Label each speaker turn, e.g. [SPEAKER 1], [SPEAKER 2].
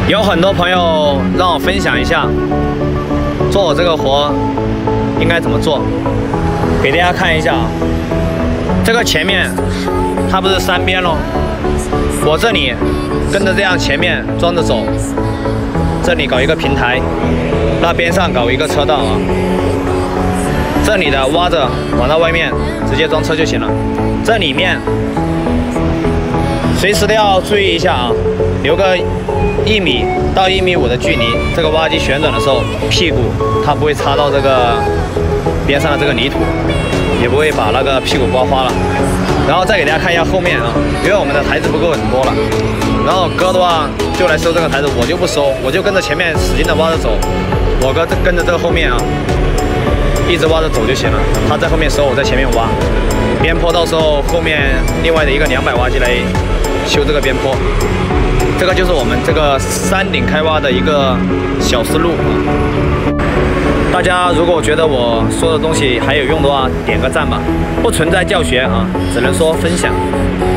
[SPEAKER 1] 有很多朋友让我分享一下，做我这个活应该怎么做，给大家看一下啊。这个前面它不是3边咯，我这里跟着这样前面装着走，这里搞一个平台，那边上搞一个车道啊。这里的挖着往到外面直接装车就行了，这里面随时都要注意一下啊，留个1米到1.5米的距离。这个挖机旋转的时候，屁股它不会插到这个边上的这个泥土，也不会把那个屁股刮花了。然后再给大家看一下后面啊，因为我们的台子不够很多了，然后哥的话就来收这个台子，我就不收，我就跟着前面使劲的挖着走，我哥跟着这个后面啊，一直挖着走就行了。他在后面收，我在前面挖。边坡到时候后面另外的一个200挖机来修这个边坡。这个就是我们这个山顶开挖的一个小思路啊。大家如果觉得我说的东西还有用的话，点个赞吧。不存在教学啊，只能说分享。